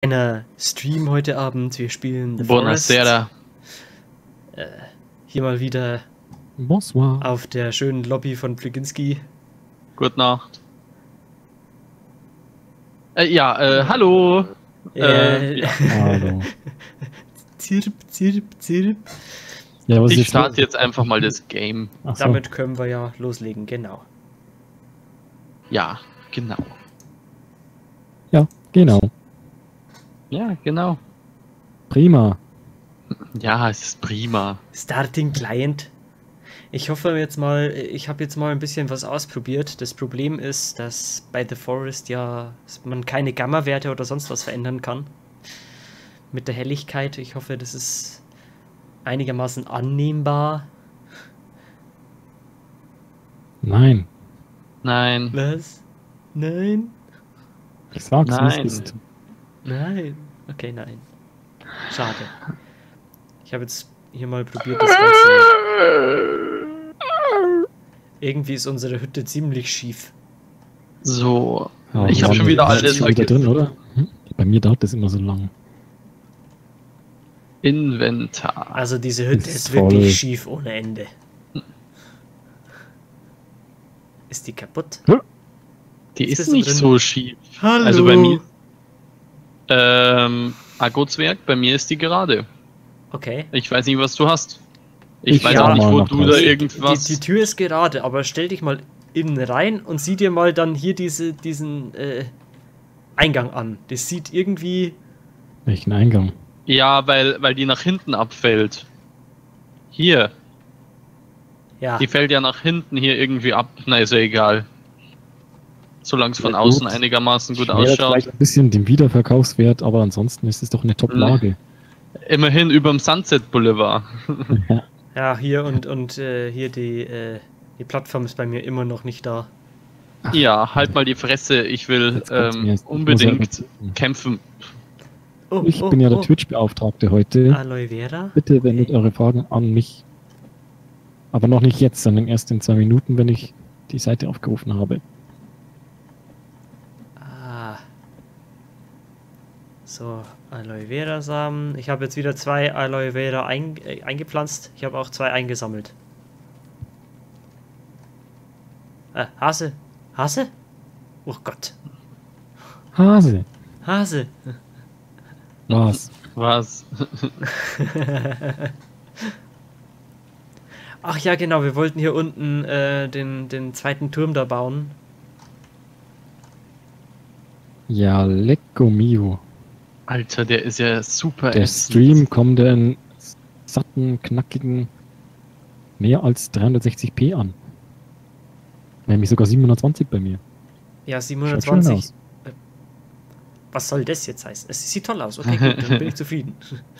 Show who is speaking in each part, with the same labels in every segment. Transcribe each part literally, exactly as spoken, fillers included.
Speaker 1: kleiner Stream heute Abend. Wir spielen The
Speaker 2: Buonasera.
Speaker 1: Forest. Äh, hier mal wieder
Speaker 3: Bonsoir.
Speaker 1: auf der schönen Lobby von Plyginski.
Speaker 2: Gute Nacht. Äh, ja, äh, hallo.
Speaker 1: Äh,
Speaker 2: Äh, ja.
Speaker 3: Hallo.
Speaker 1: Zirp, zirp, zirp.
Speaker 3: Ja, was ist
Speaker 2: Ich
Speaker 3: jetzt
Speaker 2: starte jetzt einfach mal das Game.
Speaker 3: Ach so.
Speaker 1: Damit können wir ja loslegen, genau.
Speaker 2: Ja, genau.
Speaker 3: Ja, genau.
Speaker 2: Ja, genau.
Speaker 3: Prima.
Speaker 2: Ja, es ist prima.
Speaker 1: Starting Client. Ich hoffe jetzt mal, ich habe jetzt mal ein bisschen was ausprobiert. Das Problem ist, dass bei The Forest ja man keine Gamma-Werte oder sonst was verändern kann. Mit der Helligkeit. Ich hoffe, das ist einigermaßen annehmbar.
Speaker 3: Nein.
Speaker 2: Nein.
Speaker 1: Was? Nein?
Speaker 3: Ich sag's, wie
Speaker 2: Nein.
Speaker 3: es ist.
Speaker 1: Nein. Okay, nein. Schade. Ich habe jetzt hier mal probiert, das Ganze. Irgendwie ist unsere Hütte ziemlich schief.
Speaker 2: So.
Speaker 3: Ja,
Speaker 2: Ich
Speaker 3: wir
Speaker 2: hab
Speaker 3: waren
Speaker 2: schon wieder
Speaker 3: jetzt
Speaker 2: alles
Speaker 3: schon wieder
Speaker 2: vergessen.
Speaker 3: drin, oder? Hm? Bei mir dauert das immer so lang.
Speaker 2: Inventar.
Speaker 1: Also diese Hütte
Speaker 3: Ist
Speaker 1: ist
Speaker 3: voll.
Speaker 1: wirklich schief ohne Ende. Ist die kaputt?
Speaker 2: Die
Speaker 1: Jetzt
Speaker 2: ist
Speaker 1: bist du
Speaker 2: nicht
Speaker 1: drin.
Speaker 2: so schief.
Speaker 1: Hallo.
Speaker 2: Also bei mir. Ähm, Agozwerk, bei mir ist die gerade.
Speaker 1: Okay.
Speaker 2: Ich weiß nicht, was du hast. Ich,
Speaker 3: Ich
Speaker 2: weiß
Speaker 3: schau
Speaker 2: auch nicht,
Speaker 3: mal
Speaker 2: wo
Speaker 3: nach
Speaker 2: du
Speaker 3: draußen.
Speaker 2: da
Speaker 1: Die,
Speaker 2: irgendwas.
Speaker 1: die, die Tür ist gerade, aber stell dich mal innen rein und sieh dir mal dann hier diese, diesen äh, Eingang an. Das sieht irgendwie...
Speaker 3: Welchen Eingang?
Speaker 2: Ja, weil, weil die nach hinten abfällt. Hier.
Speaker 1: Ja,
Speaker 2: Die fällt ja nach hinten hier irgendwie ab. Na, ist ja egal. Solange es von
Speaker 3: Ja,
Speaker 2: außen
Speaker 3: gut.
Speaker 2: einigermaßen gut
Speaker 3: Schmälert
Speaker 2: ausschaut.
Speaker 3: vielleicht ein bisschen den Wiederverkaufswert, aber ansonsten ist es doch eine Top-Lage.
Speaker 2: Immerhin überm Sunset Boulevard.
Speaker 3: Ja.
Speaker 1: ja hier und, und äh, hier die, äh, die Plattform ist bei mir immer noch nicht da.
Speaker 2: Ja, halt mal die Fresse. Ich will
Speaker 3: Jetzt kommt's mir
Speaker 2: ähm,
Speaker 3: jetzt nicht mehr
Speaker 2: unbedingt
Speaker 3: selber zu.
Speaker 2: kämpfen.
Speaker 1: Oh,
Speaker 3: Ich
Speaker 1: oh,
Speaker 3: bin ja der
Speaker 1: oh.
Speaker 3: Twitch-Beauftragte heute.
Speaker 1: Aloe Vera?
Speaker 3: Bitte wendet eure Fragen an mich. Aber noch nicht jetzt, sondern erst in zwei Minuten, wenn ich die Seite aufgerufen habe.
Speaker 1: Ah. So, Aloe Vera Samen. Ich habe jetzt wieder zwei Aloe Vera ein, äh, eingepflanzt. Ich habe auch zwei eingesammelt. Äh, Hase. Hase? Oh Gott.
Speaker 3: Hase.
Speaker 1: Hase.
Speaker 3: Was?
Speaker 2: Was?
Speaker 1: Ach ja, genau. Wir wollten hier unten äh, den, den zweiten Turm da bauen.
Speaker 3: Ja, lecco mio.
Speaker 2: Alter, der ist ja super
Speaker 3: Der
Speaker 2: ätzend.
Speaker 3: Stream kommt in satten, knackigen mehr als dreihundertsechzig p an. Nämlich sogar siebenhundertzwanzig bei mir.
Speaker 1: Ja,
Speaker 3: Schaut schön
Speaker 1: siebenhundertzwanzig.
Speaker 3: aus.
Speaker 1: Was soll das jetzt heißen? Es sieht toll aus. Okay, gut, dann bin ich zufrieden.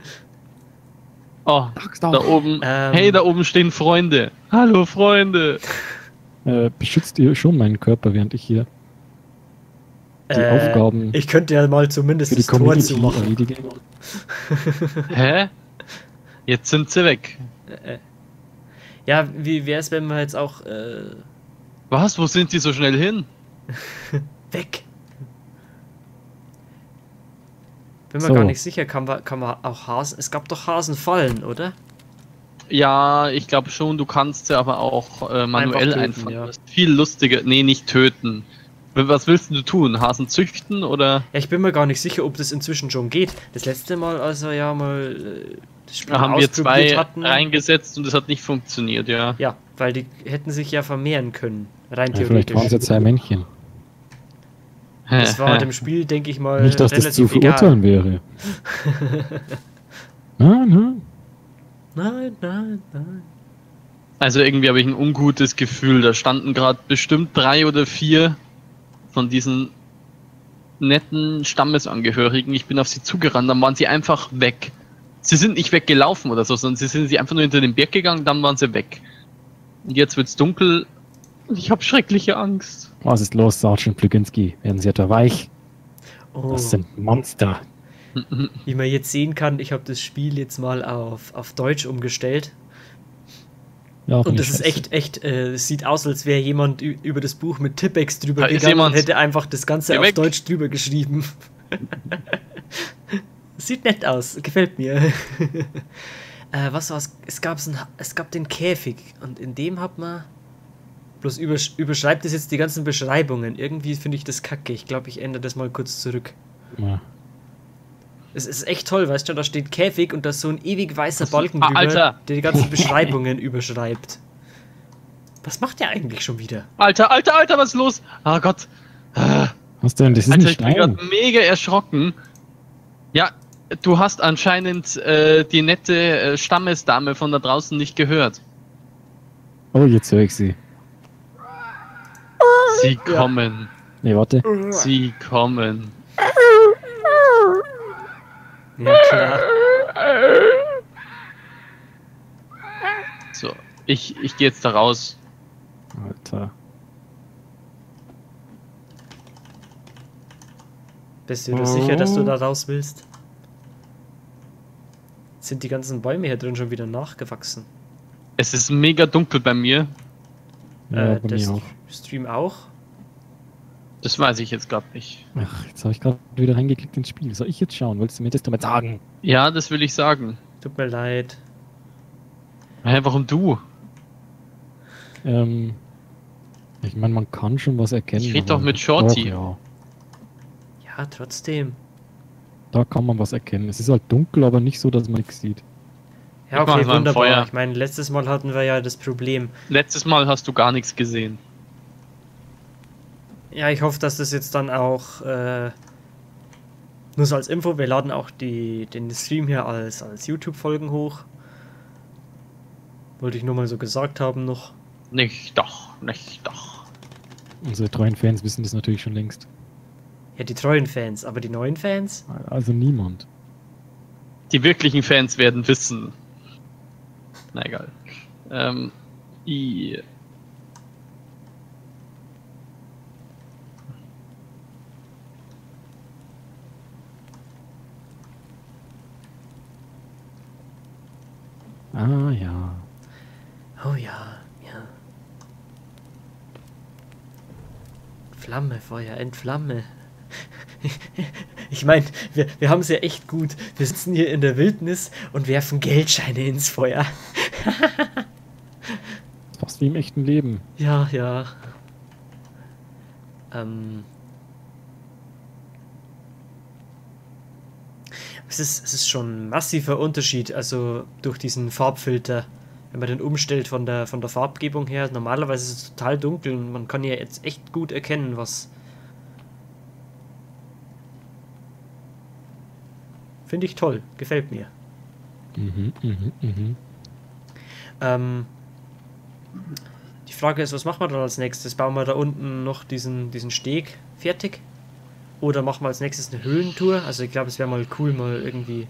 Speaker 2: Oh, da oben.
Speaker 1: Ähm.
Speaker 2: Hey, da oben stehen Freunde. Hallo, Freunde.
Speaker 3: Äh, beschützt ihr schon meinen Körper, während ich hier die
Speaker 1: Äh,
Speaker 3: Aufgaben
Speaker 1: Ich könnte ja mal zumindest
Speaker 3: für die
Speaker 1: das Tor
Speaker 3: Community
Speaker 1: zumachen.
Speaker 3: erledige?
Speaker 2: Hä? Jetzt sind sie weg.
Speaker 1: Äh, äh. Ja, wie wäre es, wenn wir jetzt auch äh,
Speaker 2: Was? Wo sind die so schnell hin?
Speaker 1: weg? Bin mir
Speaker 3: So.
Speaker 1: gar nicht sicher, kann man, kann man auch Hasen. Es gab doch Hasenfallen, oder?
Speaker 2: Ja, ich glaube schon, du kannst sie aber auch äh, manuell
Speaker 1: töten,
Speaker 2: einfach.
Speaker 1: ja.
Speaker 2: Das ist viel lustiger. Nee, nicht töten. Was willst du tun? Hasen züchten oder?
Speaker 1: Ja, ich bin mir gar nicht sicher, ob das inzwischen schon geht. Das letzte Mal, als wir ja mal äh, das Spiel
Speaker 2: Da haben wir
Speaker 1: ausprobiert
Speaker 2: zwei
Speaker 1: hatten.
Speaker 2: reingesetzt und es hat nicht funktioniert, ja.
Speaker 1: Ja, weil die hätten sich ja vermehren können. Rein
Speaker 3: Ja, vielleicht waren es ja
Speaker 1: theoretisch.
Speaker 3: zwei Männchen.
Speaker 1: Das war dem Spiel, denke ich mal,
Speaker 3: Nicht, dass das
Speaker 1: relativ
Speaker 3: zu
Speaker 1: egal.
Speaker 3: verurteilen wäre. Nein, nein.
Speaker 1: Nein, nein, nein.
Speaker 2: Also irgendwie habe ich ein ungutes Gefühl. Da standen gerade bestimmt drei oder vier von diesen netten Stammesangehörigen. Ich bin auf sie zugerannt, dann waren sie einfach weg. Sie sind nicht weggelaufen oder so, sondern sie sind sie einfach nur hinter den Berg gegangen, dann waren sie weg. Und jetzt wird's dunkel und ich habe schreckliche Angst.
Speaker 3: Was ist los, Sergeant Plyginski? Werden Sie etwa weich?
Speaker 1: Oh,
Speaker 3: Das sind Monster.
Speaker 1: wie man jetzt sehen kann, ich habe das Spiel jetzt mal auf, auf Deutsch umgestellt.
Speaker 3: Ja,
Speaker 1: Und
Speaker 3: finde
Speaker 1: das
Speaker 3: ich
Speaker 1: ist
Speaker 3: scheiße.
Speaker 1: echt, echt, äh, es sieht aus, als wäre jemand ü- über das Buch mit Tippex drüber
Speaker 2: Da ist
Speaker 1: gegangen und
Speaker 2: jemand.
Speaker 1: hätte einfach das Ganze
Speaker 2: Geh
Speaker 1: auf
Speaker 2: weg.
Speaker 1: Deutsch drüber geschrieben. Sieht nett aus, gefällt mir. äh, was war's? Es gab's ein, es gab den Käfig und in dem hat man. Bloß übersch überschreibt es jetzt die ganzen Beschreibungen. Irgendwie finde ich das kacke. Ich glaube, ich ändere das mal kurz zurück.
Speaker 3: Ja.
Speaker 1: Es ist echt toll, weißt du, da steht Käfig und da ist so ein ewig weißer
Speaker 2: Was-
Speaker 1: Balken
Speaker 2: Ah,
Speaker 1: drüber,
Speaker 2: Alter.
Speaker 1: der die ganzen Beschreibungen überschreibt. Was macht der eigentlich schon wieder?
Speaker 2: Alter, Alter, Alter, was ist los? Ah Gott. Ah,
Speaker 3: Was denn? Das ist
Speaker 2: Alter,
Speaker 3: ein
Speaker 2: ich bin gerade
Speaker 3: Stein.
Speaker 2: mega erschrocken. Ja, du hast anscheinend äh, die nette äh, Stammesdame von da draußen nicht gehört.
Speaker 3: Oh, jetzt höre ich sie.
Speaker 2: Sie kommen.
Speaker 3: Nee, warte.
Speaker 2: Sie kommen.
Speaker 1: Ja, klar.
Speaker 2: So, ich, ich gehe jetzt da raus.
Speaker 3: Alter.
Speaker 1: Bist du dir sicher, dass du da raus willst? Sind die ganzen Bäume hier drin schon wieder nachgewachsen?
Speaker 2: Es ist mega dunkel bei mir.
Speaker 3: Ja,
Speaker 1: äh,
Speaker 3: bei
Speaker 1: der
Speaker 3: mir auch.
Speaker 1: Stream auch?
Speaker 2: Das weiß ich jetzt gerade nicht.
Speaker 3: Ach, jetzt habe ich gerade wieder reingeklickt ins Spiel. Soll ich jetzt schauen? Wolltest du mir das damit sagen?
Speaker 2: Ja, das will ich sagen.
Speaker 1: Tut mir leid.
Speaker 2: Hä, warum du?
Speaker 3: Ähm, ich meine, man kann schon was erkennen.
Speaker 2: Ich red
Speaker 3: aber-
Speaker 2: doch mit Shorty.
Speaker 3: Doch, ja,
Speaker 1: Ja, trotzdem.
Speaker 3: da kann man was erkennen. Es ist halt dunkel, aber nicht so, dass man nichts sieht.
Speaker 1: Ja,
Speaker 2: Ich mach
Speaker 1: okay,
Speaker 2: mal ein
Speaker 1: wunderbar.
Speaker 2: Feuer.
Speaker 1: Ich meine, letztes Mal hatten wir ja das Problem.
Speaker 2: Letztes Mal hast du gar nichts gesehen.
Speaker 1: Ja, ich hoffe, dass das jetzt dann auch äh, nur so als Info, wir laden auch die, den Stream hier als, als YouTube-Folgen hoch. Wollte ich nur mal so gesagt haben noch.
Speaker 2: Nicht doch, nicht doch.
Speaker 3: Unsere treuen Fans wissen das natürlich schon längst.
Speaker 1: Ja, die treuen Fans, aber die neuen Fans?
Speaker 3: Also niemand.
Speaker 2: Die wirklichen Fans werden wissen. Na egal. Ähm, i.
Speaker 3: Ah ja.
Speaker 1: Oh ja, ja. Flamme, Feuer, entflamme. Ich meine, wir, wir haben es ja echt gut. Wir sitzen hier in der Wildnis und werfen Geldscheine ins Feuer.
Speaker 3: Fast wie im echten Leben.
Speaker 1: Ja, ja. Ähm. Es ist, es ist schon ein massiver Unterschied, also durch diesen Farbfilter, wenn man den umstellt von der, von der Farbgebung her. Normalerweise ist es total dunkel und man kann ja jetzt echt gut erkennen, was. Finde ich toll, gefällt mir.
Speaker 3: Mhm, mhm, mhm.
Speaker 1: Ähm, die Frage ist, was machen wir dann als nächstes? Bauen wir da unten noch diesen, diesen Steg fertig? Oder machen wir als nächstes eine Höhlentour? Also ich glaube, es wäre mal cool, mal irgendwie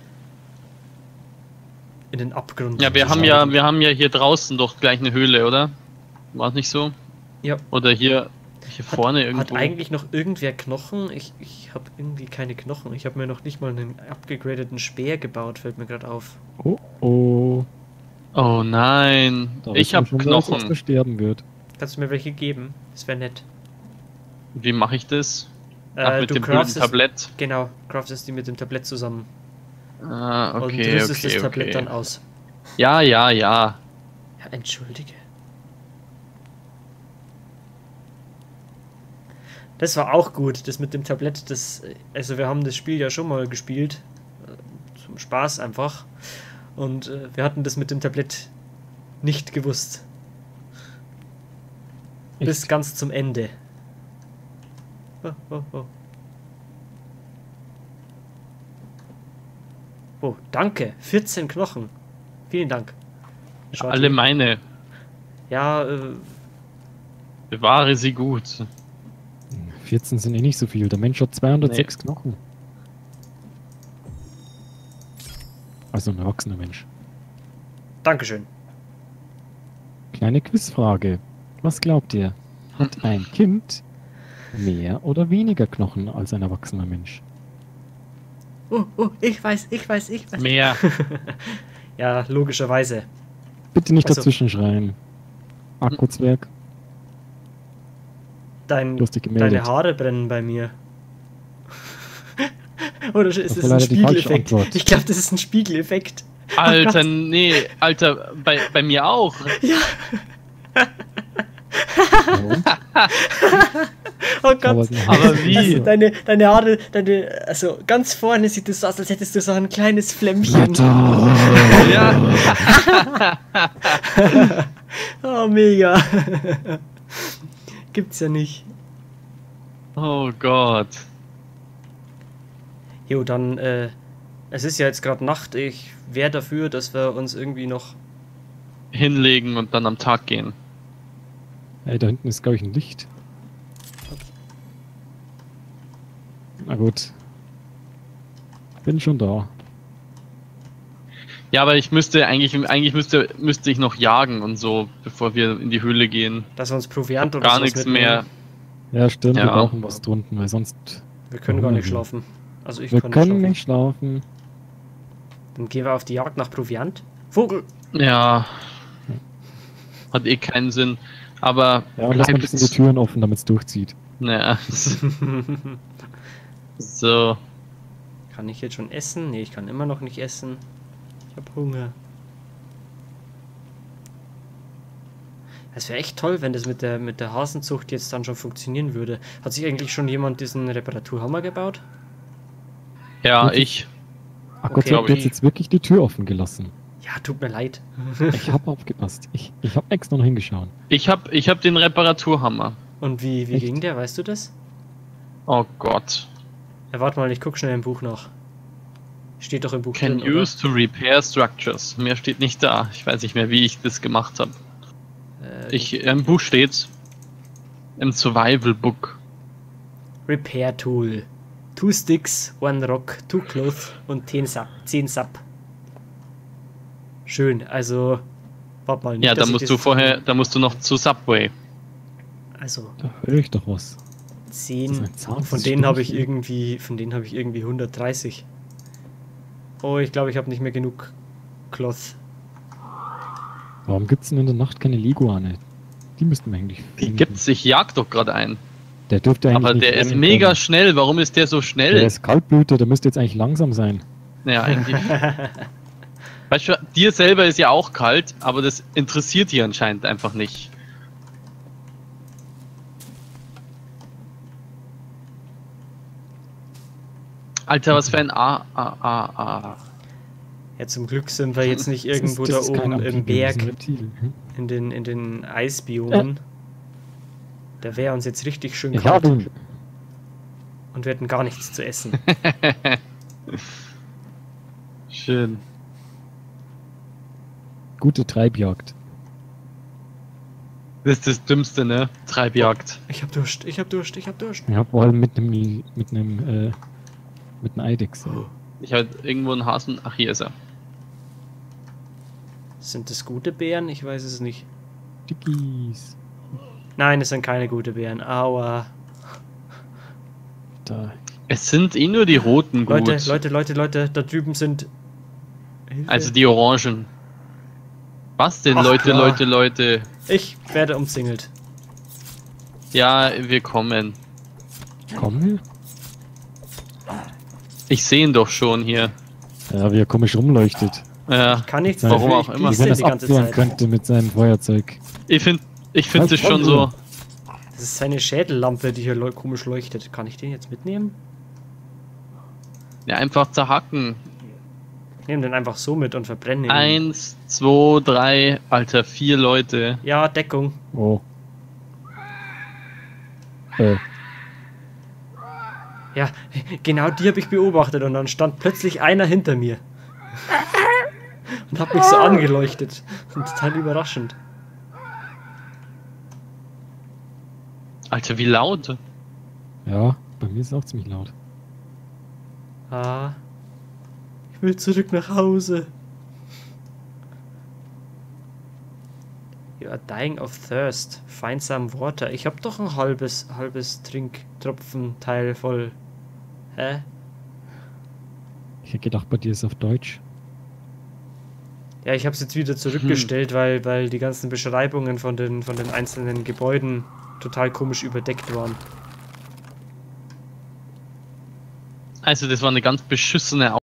Speaker 1: in den Abgrund
Speaker 2: Ja, wir
Speaker 1: zu
Speaker 2: haben
Speaker 1: schauen.
Speaker 2: ja, wir haben ja hier draußen doch gleich eine Höhle, oder? War es nicht so?
Speaker 1: Ja.
Speaker 2: Oder hier, hier
Speaker 1: Hat,
Speaker 2: vorne
Speaker 1: hat
Speaker 2: irgendwo.
Speaker 1: eigentlich noch irgendwer Knochen? Ich, ich habe irgendwie keine Knochen. Ich habe mir noch nicht mal einen abgegradeten Speer gebaut, fällt mir gerade auf.
Speaker 3: Oh oh.
Speaker 2: Oh nein,
Speaker 3: Da
Speaker 2: ich
Speaker 3: wissen wir
Speaker 2: habe
Speaker 3: schon, wer als
Speaker 2: Knochen.
Speaker 3: erster sterben wird.
Speaker 1: Kannst du mir welche geben? Das wäre nett.
Speaker 2: Wie mache ich das? Ach,
Speaker 1: Äh,
Speaker 2: mit
Speaker 1: du
Speaker 2: dem blöden
Speaker 1: craftest,
Speaker 2: Tablett.
Speaker 1: genau, craftest die mit dem Tablett zusammen.
Speaker 2: Ah,
Speaker 1: und
Speaker 2: okay,
Speaker 1: rüstest
Speaker 2: okay,
Speaker 1: das Tablett
Speaker 2: okay.
Speaker 1: dann aus.
Speaker 2: Ja, ja, ja.
Speaker 1: Ja, entschuldige. Das war auch gut, das mit dem Tablett, das, also wir haben das Spiel ja schon mal gespielt, äh, zum Spaß einfach, und äh, wir hatten das mit dem Tablett nicht gewusst, bis
Speaker 3: Echt?
Speaker 1: ganz zum Ende. Oh, oh, oh. Oh, danke, vierzehn Knochen, vielen Dank. Shorty.
Speaker 2: Alle meine.
Speaker 1: Ja, äh,
Speaker 2: Bewahre sie gut.
Speaker 3: vierzehn sind eh nicht so viel. Der Mensch hat zweihundertsechs Knochen. Also ein erwachsener Mensch.
Speaker 1: Dankeschön.
Speaker 3: Kleine Quizfrage. Was glaubt ihr? Hat ein Kind mehr oder weniger Knochen als ein erwachsener Mensch?
Speaker 1: Oh, oh, ich weiß, ich weiß, ich weiß.
Speaker 2: Mehr.
Speaker 1: Ja, logischerweise.
Speaker 3: Bitte nicht
Speaker 1: Also-
Speaker 3: dazwischen schreien. Akku-Zwerg,
Speaker 1: Dein,
Speaker 3: du hast dich
Speaker 1: deine
Speaker 3: gemeldet.
Speaker 1: Haare brennen bei mir. Oder ist
Speaker 3: Das
Speaker 1: es
Speaker 3: war
Speaker 1: ein
Speaker 3: leider die falsche
Speaker 1: Spiegeleffekt?
Speaker 3: Antwort.
Speaker 1: Ich glaube, das ist ein Spiegeleffekt.
Speaker 2: Alter, nee, Alter, bei, bei mir auch.
Speaker 1: Ja.
Speaker 3: Ja, und?
Speaker 1: Oh Gott.
Speaker 3: Aber,
Speaker 2: Aber wie?
Speaker 1: Also deine, deine Haare, deine, also ganz vorne sieht es aus, als hättest du so ein kleines Flämmchen.
Speaker 2: Ja.
Speaker 1: Oh, mega. Gibt's ja nicht.
Speaker 2: Oh Gott.
Speaker 1: Jo, dann, äh, es ist ja jetzt gerade Nacht. Ich wäre dafür, dass wir uns irgendwie noch...
Speaker 2: Hinlegen und dann am Tag gehen.
Speaker 3: Ey, da hinten ist, glaube ich, ein Licht. Na gut. Bin schon da.
Speaker 2: Ja, aber ich müsste eigentlich, eigentlich müsste, müsste ich noch jagen und so, bevor wir in die Höhle gehen.
Speaker 1: Dass wir uns Proviant oder
Speaker 2: Gar
Speaker 1: sowas
Speaker 2: nichts
Speaker 1: mitnehmen.
Speaker 2: mehr.
Speaker 3: Ja, stimmt, wir
Speaker 2: Ja.
Speaker 3: brauchen was drunten, weil sonst...
Speaker 1: Wir können gar
Speaker 3: Mhm.
Speaker 1: nicht schlafen. Also ich
Speaker 3: wir
Speaker 1: kann
Speaker 3: können
Speaker 1: nicht
Speaker 3: nicht schlafen.
Speaker 1: schlafen. Dann gehen wir auf die Jagd nach Proviant. Vogel!
Speaker 2: Ja. Hat eh keinen Sinn. Aber
Speaker 3: Ja, und lass mal ein bisschen die Türen offen, damit es durchzieht.
Speaker 2: Naja. So.
Speaker 1: Kann ich jetzt schon essen? Nee, ich kann immer noch nicht essen. Ich hab Hunger. Es wäre echt toll, wenn das mit der, mit der Hasenzucht jetzt dann schon funktionieren würde. Hat sich eigentlich schon jemand diesen Reparaturhammer gebaut?
Speaker 2: Ja,
Speaker 3: Wirklich?
Speaker 2: ich.
Speaker 3: Ach
Speaker 1: Okay.
Speaker 3: Gott, du hast
Speaker 2: Glaub ich.
Speaker 3: jetzt wirklich die Tür offen gelassen.
Speaker 1: Ja, tut mir leid.
Speaker 3: Ich habe aufgepasst. Ich, ich habe extra noch hingeschaut.
Speaker 2: Ich hab, ich hab den Reparaturhammer.
Speaker 1: Und wie, wie
Speaker 3: Echt?
Speaker 1: ging der? Weißt du das?
Speaker 2: Oh Gott.
Speaker 1: Ja, warte mal, ich guck schnell im Buch nach. Steht doch im Buch
Speaker 2: Can
Speaker 1: drin, oder?
Speaker 2: use to repair structures. Mehr steht nicht da. Ich weiß nicht mehr, wie ich das gemacht habe.
Speaker 1: Äh,
Speaker 2: Ich, im Buch steht's. Im Survival Book.
Speaker 1: Repair Tool. Two Sticks, one Rock, two Cloth und zehn Sap. zehn Sap. Schön, also... Warte mal, nicht,
Speaker 2: Ja, da
Speaker 1: dass ich
Speaker 2: musst
Speaker 1: das
Speaker 2: du
Speaker 1: jetzt-
Speaker 2: vorher, da musst du noch zu Subway.
Speaker 1: Also,
Speaker 3: Da höre ich doch was. Das
Speaker 1: zehn...
Speaker 3: ist ein zartes
Speaker 1: Von denen habe ich
Speaker 3: Stimmchen.
Speaker 1: irgendwie... Von denen habe ich irgendwie hundertdreißig. Oh, ich glaube, ich habe nicht mehr genug Cloth.
Speaker 3: Warum gibt's denn in der Nacht keine Leguane? Die müssten wir eigentlich
Speaker 2: Die
Speaker 3: finden.
Speaker 2: gibt's, ich jag doch gerade einen.
Speaker 3: Der dürfte eigentlich
Speaker 2: Aber
Speaker 3: nicht
Speaker 2: der ist
Speaker 3: rennen
Speaker 2: mega
Speaker 3: können.
Speaker 2: schnell. Warum ist der so
Speaker 3: Der
Speaker 2: schnell?
Speaker 3: ist Kaltblüter, der müsste jetzt eigentlich langsam sein.
Speaker 2: Ja, eigentlich. Weißt du, dir selber ist ja auch kalt, aber das interessiert dich anscheinend einfach nicht. Alter, was für ein A, A, A, A.
Speaker 1: Ja, zum Glück sind wir jetzt nicht
Speaker 3: Das ist-
Speaker 1: irgendwo
Speaker 3: das
Speaker 1: da
Speaker 3: ist kein
Speaker 1: oben im
Speaker 3: Amphibian, das ist
Speaker 1: Berg,
Speaker 3: ein Reptil. Hm?
Speaker 1: in den, in den Eisbiomen. Da wäre uns jetzt richtig schön
Speaker 3: Ich
Speaker 1: kalt
Speaker 3: habe ihn.
Speaker 1: und wir hätten gar nichts zu essen.
Speaker 2: Schön.
Speaker 3: Gute Treibjagd.
Speaker 2: Das ist das Dümmste, ne? Treibjagd.
Speaker 1: Ich hab Durst, ich hab Durst, ich hab Durst.
Speaker 3: Ja, vor allem mit einem mit einem äh, mit einem Eidechse.
Speaker 2: Ich halt irgendwo einen Hasen. Ach, hier ist er.
Speaker 1: Sind das gute Beeren? Ich weiß es nicht.
Speaker 3: Dickis.
Speaker 1: Nein, es sind keine gute Beeren. Aua.
Speaker 3: Da.
Speaker 2: Es sind eh nur die roten gut.
Speaker 1: Leute, Leute, Leute, Leute, da drüben sind... Hilfe.
Speaker 2: Also die Orangen. Was denn,
Speaker 1: Ach,
Speaker 2: Leute,
Speaker 1: klar.
Speaker 2: Leute, Leute?
Speaker 1: Ich werde umzingelt.
Speaker 2: Ja, wir kommen.
Speaker 3: Kommen wir?
Speaker 2: Ich sehe ihn doch schon hier.
Speaker 3: Ja, wie er komisch rumleuchtet.
Speaker 2: Ja,
Speaker 1: Kann nichts
Speaker 3: Warum
Speaker 1: dafür,
Speaker 2: auch
Speaker 1: ich
Speaker 2: immer.
Speaker 1: gieße
Speaker 3: Wenn
Speaker 1: den
Speaker 3: das
Speaker 1: die ganze
Speaker 3: abwehren
Speaker 1: Zeit.
Speaker 3: könnte mit seinem Feuerzeug.
Speaker 2: ich finde ich find
Speaker 3: Halt
Speaker 2: es schon
Speaker 3: voll
Speaker 2: so.
Speaker 1: Das ist seine Schädellampe, die hier leu komisch leuchtet. Kann ich den jetzt mitnehmen?
Speaker 2: Ja, einfach zerhacken.
Speaker 1: Ich nehme den einfach so mit und verbrenne ihn.
Speaker 2: Eins, zwei, drei, Alter, vier Leute.
Speaker 1: Ja, Deckung.
Speaker 3: Oh. Äh,
Speaker 1: Ja, genau die habe ich beobachtet und dann stand plötzlich einer hinter mir. Und hat mich so angeleuchtet. Total überraschend.
Speaker 2: Alter, wie laut.
Speaker 3: ja, bei mir ist es auch ziemlich laut.
Speaker 1: Ah. Ich will zurück nach Hause. You are dying of thirst. Find some water. Ich habe doch ein halbes, halbes Trinktropfenteil voll. Hä?
Speaker 3: Ich hätte gedacht, bei dir ist es auf Deutsch.
Speaker 1: Ja, ich habe es jetzt wieder zurückgestellt, weil, weil die ganzen Beschreibungen von den, von den einzelnen Gebäuden total komisch überdeckt waren.
Speaker 2: Also das war eine ganz beschissene